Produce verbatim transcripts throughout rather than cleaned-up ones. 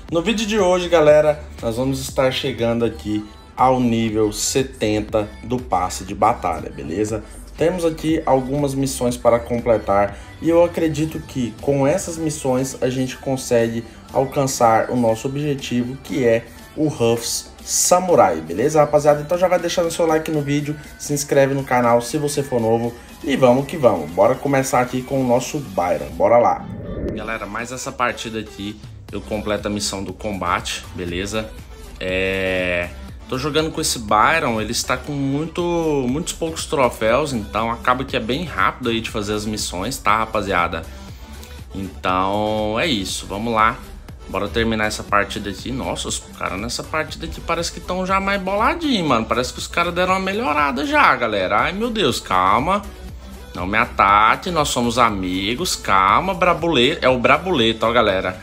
No vídeo de hoje, galera, nós vamos estar chegando aqui ao nível setenta do passe de batalha, beleza? Temos aqui algumas missões para completar e eu acredito que com essas missões a gente consegue alcançar o nosso objetivo, que é o Ruffs Samurai, beleza, rapaziada? Então já vai deixando seu like no vídeo, se inscreve no canal se você for novo e vamos que vamos. Bora começar aqui com o nosso Byron, bora lá. Galera, mais essa partida aqui eu completo a missão do combate, beleza? É... Tô jogando com esse Byron, ele está com muito, muitos poucos troféus, então acaba que é bem rápido aí de fazer as missões, tá, rapaziada? Então é isso, vamos lá. Bora terminar essa partida aqui. Nossa, os caras nessa partida aqui parece que estão já mais boladinhos, mano. Parece que os caras deram uma melhorada já, galera. Ai, meu Deus, calma. Não me ataque, nós somos amigos. Calma, Brabuleto. É o Brabuleto, ó, galera.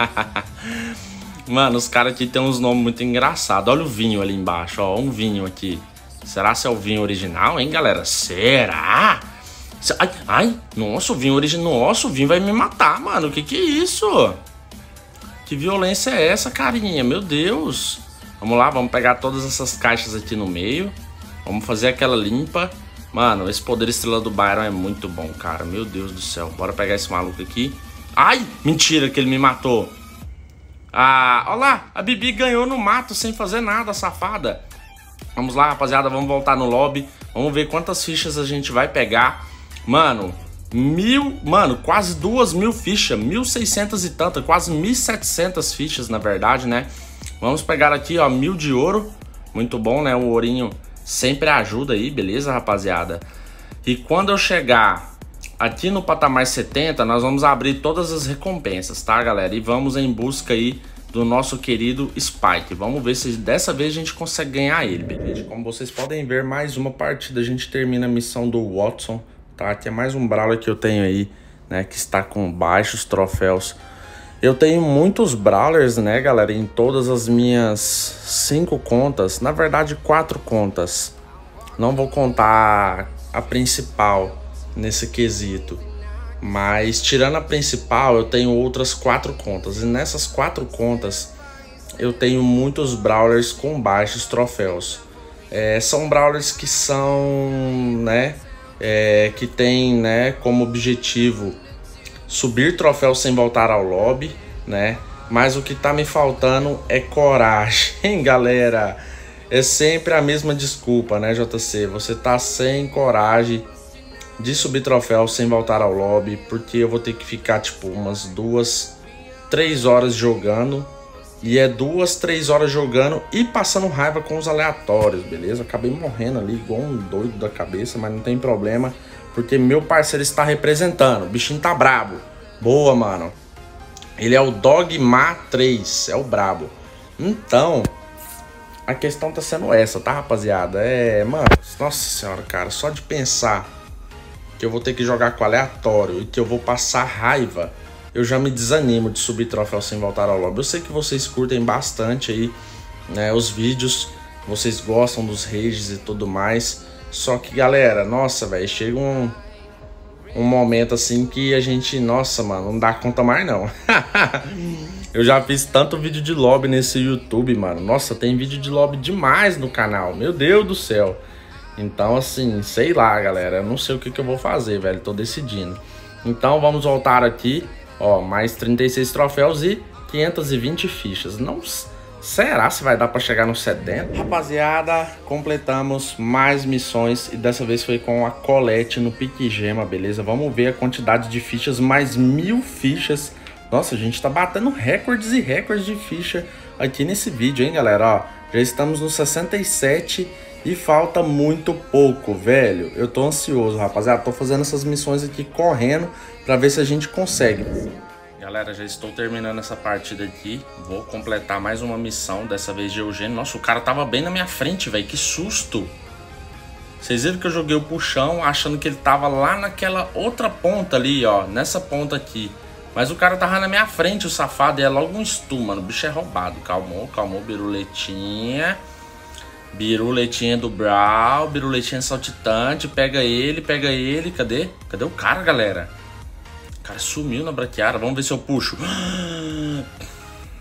Mano, os caras aqui tem uns nomes muito engraçados. Olha o vinho ali embaixo, ó. Um vinho aqui. Será que é o vinho original, hein, galera? Será? Ai, ai, nossa, o vinho original. Nossa, o vinho vai me matar, mano. O que que é isso? Que violência é essa, carinha? Meu Deus. Vamos lá, vamos pegar todas essas caixas aqui no meio. Vamos fazer aquela limpa. Mano, esse poder estrela do Byron é muito bom, cara. Meu Deus do céu. Bora pegar esse maluco aqui. Ai, mentira que ele me matou. Ah, olha lá. A Bibi ganhou no mato sem fazer nada, safada. Vamos lá, rapaziada. Vamos voltar no lobby. Vamos ver quantas fichas a gente vai pegar. Mano... Mil, mano, quase duas mil fichas, mil e seiscentas e tantas, quase mil e setecentas fichas, na verdade, né? Vamos pegar aqui, ó, mil de ouro, muito bom, né? O ourinho sempre ajuda aí, beleza, rapaziada? E quando eu chegar aqui no patamar setenta, nós vamos abrir todas as recompensas, tá, galera? E vamos em busca aí do nosso querido Spike. Vamos ver se dessa vez a gente consegue ganhar ele, beleza? Como vocês podem ver, mais uma partida, a gente termina a missão do Watson. Tá, aqui é mais um Brawler que eu tenho aí, né, que está com baixos troféus. Eu tenho muitos Brawlers, né, galera, em todas as minhas cinco contas. Na verdade, quatro contas. Não vou contar a principal nesse quesito. Mas, tirando a principal, eu tenho outras quatro contas. E nessas quatro contas, eu tenho muitos Brawlers com baixos troféus. É, são Brawlers que são, né... É, que tem, né, como objetivo subir troféu sem voltar ao lobby, né? Mas o que tá me faltando é coragem, galera. É sempre a mesma desculpa, né, J C? Você tá sem coragem de subir troféu sem voltar ao lobby, porque eu vou ter que ficar tipo umas duas, três horas jogando. E é duas, três horas jogando e passando raiva com os aleatórios, beleza? Acabei morrendo ali igual um doido da cabeça, mas não tem problema, porque meu parceiro está representando. O bichinho tá brabo. Boa, mano. Ele é o Dogma três, é o brabo. Então, a questão tá sendo essa, tá, rapaziada? É, mano, nossa senhora, cara, só de pensar que eu vou ter que jogar com aleatório e que eu vou passar raiva, eu já me desanimo de subir troféu sem voltar ao lobby. Eu sei que vocês curtem bastante aí, né, os vídeos, vocês gostam dos rages e tudo mais. Só que, galera, nossa, velho, chega um, um momento assim que a gente, nossa, mano, não dá conta mais não. Eu já fiz tanto vídeo de lobby nesse YouTube, mano. Nossa, tem vídeo de lobby demais no canal, meu Deus do céu. Então, assim, sei lá, galera, eu não sei o que que eu vou fazer, velho, tô decidindo. Então, vamos voltar aqui. Ó, mais trinta e seis troféus e quinhentas e vinte fichas. Não, será se vai dar pra chegar no setenta? Rapaziada, completamos mais missões e dessa vez foi com a Colette no Pique Gema, beleza? Vamos ver a quantidade de fichas, mais mil fichas. Nossa, a gente tá batendo recordes e recordes de ficha aqui nesse vídeo, hein, galera? Ó, já estamos no sessenta e sete e falta muito pouco, velho. Eu tô ansioso, rapaziada. Tô fazendo essas missões aqui correndo pra ver se a gente consegue. Galera, já estou terminando essa partida aqui. Vou completar mais uma missão, dessa vez de Eugênio. Nossa, o cara tava bem na minha frente, velho. Que susto. Vocês viram que eu joguei o puxão achando que ele tava lá naquela outra ponta ali, ó. Nessa ponta aqui. Mas o cara tava na minha frente, o safado. E é logo um stun, mano. O bicho é roubado. Calmou, calmou, biruletinha. Biruletinha do Brawl, biruletinha saltitante, pega ele, pega ele, cadê? Cadê o cara, galera? O cara sumiu na braquiara, vamos ver se eu puxo.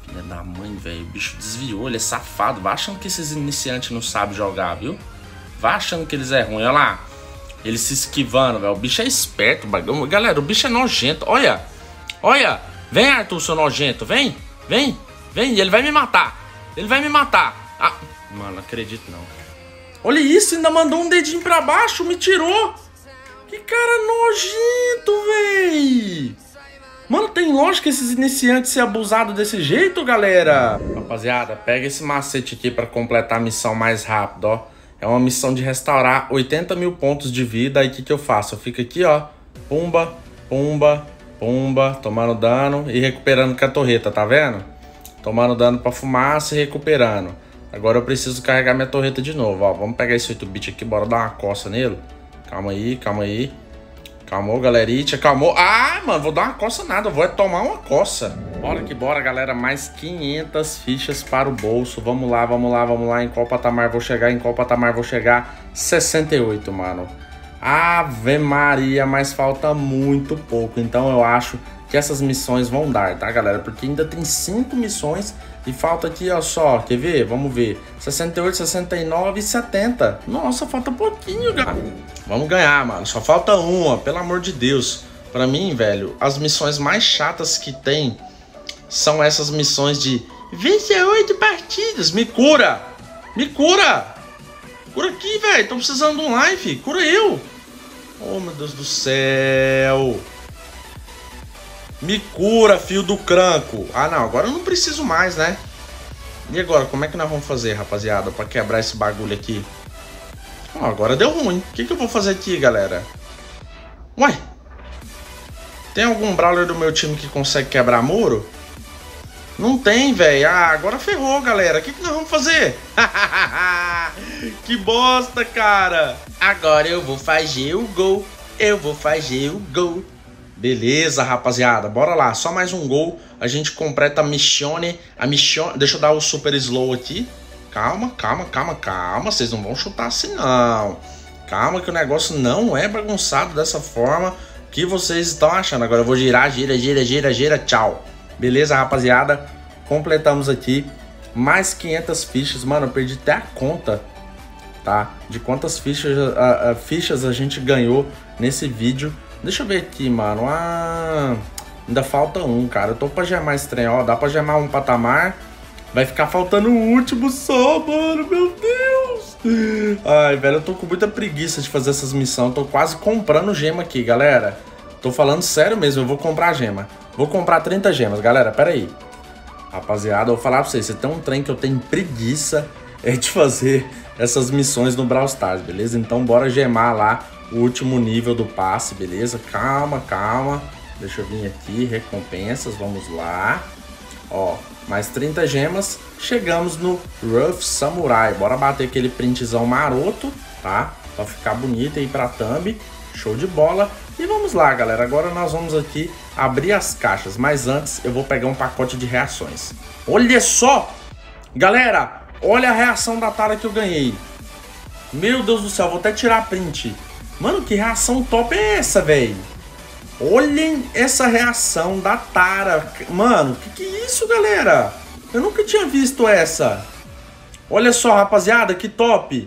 Filha da mãe, velho. O bicho desviou, ele é safado. Vai achando que esses iniciantes não sabem jogar, viu? Vai achando que eles é ruim. Olha lá. Ele se esquivando, velho. O bicho é esperto, bagulho. Galera, o bicho é nojento. Olha. Olha. Vem, Arthur, seu nojento. Vem. Vem. Vem. Ele vai me matar. Ele vai me matar. Ah, mano, não acredito não. Olha isso, ainda mandou um dedinho pra baixo. Me tirou. Que cara nojento, véi. Mano, tem lógica esses iniciantes ser abusados desse jeito, galera? Rapaziada, pega esse macete aqui pra completar a missão mais rápido, ó. É uma missão de restaurar oitenta mil pontos de vida. Aí o que que eu faço? Eu fico aqui, ó. Pumba, pumba, pumba. Tomando dano e recuperando com a torreta, tá vendo? Tomando dano pra fumaça e recuperando. Agora eu preciso carregar minha torreta de novo, ó. Vamos pegar esse oito bit aqui, bora dar uma coça nele. Calma aí, calma aí. Calmou, galerinha, calmou. Ah, mano, vou dar uma coça nada, eu vou é tomar uma coça. Bora que bora, galera, mais quinhentas fichas para o bolso. Vamos lá, vamos lá, vamos lá. Em qual patamar vou chegar, em qual patamar vou chegar? sessenta e oito, mano. Ave Maria, mas falta muito pouco. Então eu acho que essas missões vão dar, tá, galera? Porque ainda tem cinco missões e falta aqui, ó, só, quer ver? Vamos ver. sessenta e oito, sessenta e nove e setenta. Nossa, falta pouquinho, galera. Vamos ganhar, mano. Só falta uma, pelo amor de Deus. Pra mim, velho, as missões mais chatas que tem são essas missões de vence oito partidas. Me cura! Me cura! Cura aqui, velho. Tô precisando de um life. Cura eu. Oh, meu Deus do céu. Me cura, filho do cranco. Ah, não. Agora eu não preciso mais, né? E agora, como é que nós vamos fazer, rapaziada, pra quebrar esse bagulho aqui? Oh, agora deu ruim. O que que eu vou fazer aqui, galera? Ué? Tem algum brawler do meu time que consegue quebrar muro? Não tem, velho. Ah, agora ferrou, galera. O que que nós vamos fazer? Que bosta, cara. Agora eu vou fazer o gol. Eu vou fazer o gol. Beleza, rapaziada. Bora lá. Só mais um gol. A gente completa a missione. A missione... Deixa eu dar o super slow aqui. Calma, calma, calma, calma. Vocês não vão chutar assim, não. Calma que o negócio não é bagunçado dessa forma que vocês estão achando. Agora eu vou girar, gira, gira, gira, gira. Tchau. Beleza, rapaziada? Completamos aqui mais quinhentas fichas. Mano, eu perdi até a conta, tá? De quantas fichas, a, a, fichas a gente ganhou nesse vídeo. Deixa eu ver aqui, mano. Ah, ainda falta um, cara. Eu tô pra gemar esse trem, ó. Dá pra gemar um patamar. Vai ficar faltando o último só, mano. Meu Deus. Ai, velho, eu tô com muita preguiça de fazer essas missões. Tô quase comprando gema aqui, galera. Tô falando sério mesmo, eu vou comprar gema. Vou comprar trinta gemas, galera, pera aí. Rapaziada, eu vou falar pra vocês, você tem um trem que eu tenho preguiça é de fazer essas missões no Brawl Stars, beleza? Então bora gemar lá o último nível do passe, beleza? Calma, calma. Deixa eu vir aqui, recompensas, vamos lá. Ó, mais trinta gemas, chegamos no Rough Samurai. Bora bater aquele printzão maroto, tá? Pra ficar bonito aí pra thumb. Show de bola. E vamos lá, galera. Agora nós vamos aqui abrir as caixas. Mas antes eu vou pegar um pacote de reações. Olha só! Galera, olha a reação da Tara que eu ganhei. Meu Deus do céu, vou até tirar a print. Mano, que reação top é essa, velho? Olhem essa reação da Tara. Mano, que que é isso, galera? Eu nunca tinha visto essa. Olha só, rapaziada, que top.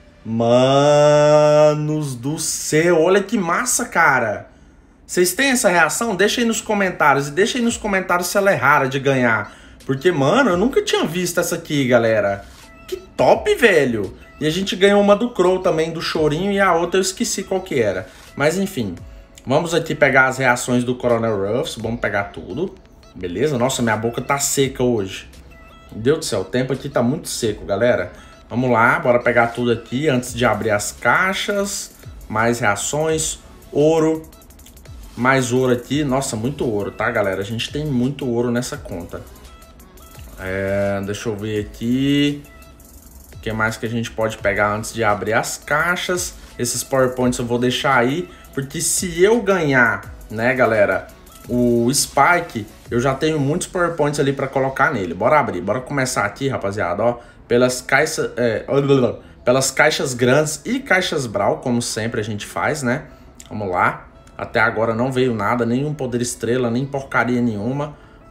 Manos do céu, olha que massa, cara. Vocês têm essa reação? Deixa aí nos comentários. E deixa aí nos comentários se ela é rara de ganhar. Porque, mano, eu nunca tinha visto essa aqui, galera. Que top, velho. E a gente ganhou uma do Crow também, do Chorinho. E a outra eu esqueci qual que era. Mas, enfim. Vamos aqui pegar as reações do Coronel Ruffs. Vamos pegar tudo. Beleza? Nossa, minha boca tá seca hoje. Meu Deus do céu, o tempo aqui tá muito seco, galera. Vamos lá, bora pegar tudo aqui antes de abrir as caixas. Mais reações. Ouro. Mais ouro aqui. Nossa, muito ouro, tá, galera? A gente tem muito ouro nessa conta. É, deixa eu ver aqui. O que mais que a gente pode pegar antes de abrir as caixas? Esses PowerPoints eu vou deixar aí. Porque se eu ganhar, né, galera, o Spike, eu já tenho muitos PowerPoints ali pra colocar nele. Bora abrir, bora começar aqui, rapaziada, ó. Pelas caixas, é, pelas caixas grandes e caixas Brawl, como sempre a gente faz, né? Vamos lá. Até agora não veio nada, nenhum poder estrela, nem porcaria nenhuma.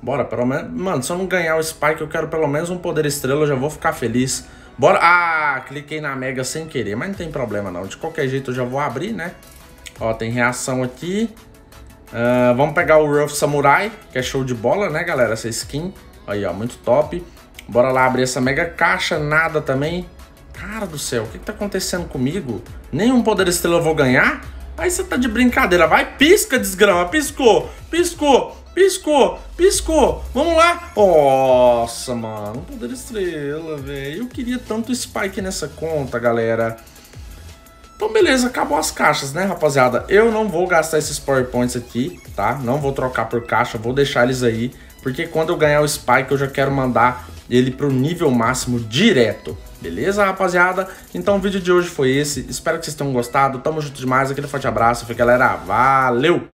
Bora, pelo menos... Mano, se eu não ganhar o Spike, eu quero pelo menos um poder estrela, eu já vou ficar feliz. Bora. Ah, cliquei na Mega sem querer, mas não tem problema não. De qualquer jeito eu já vou abrir, né? Ó, tem reação aqui. Uh, vamos pegar o Rough Samurai, que é show de bola, né, galera? Essa skin. Aí, ó, muito top. Bora lá abrir essa mega caixa, nada também. Cara do céu, o que que tá acontecendo comigo? Nenhum poder estrela eu vou ganhar? Aí você tá de brincadeira. Vai, pisca, desgrama. Piscou, piscou, piscou, piscou. Vamos lá. Nossa, mano, um poder estrela, velho. Eu queria tanto Spike nessa conta, galera. Então, beleza, acabou as caixas, né, rapaziada? Eu não vou gastar esses Power Points aqui, tá? Não vou trocar por caixa, vou deixar eles aí. Porque quando eu ganhar o Spike, eu já quero mandar ele pro nível máximo direto. Beleza, rapaziada? Então o vídeo de hoje foi esse. Espero que vocês tenham gostado. Tamo junto demais. Aquele forte abraço. Galera, valeu!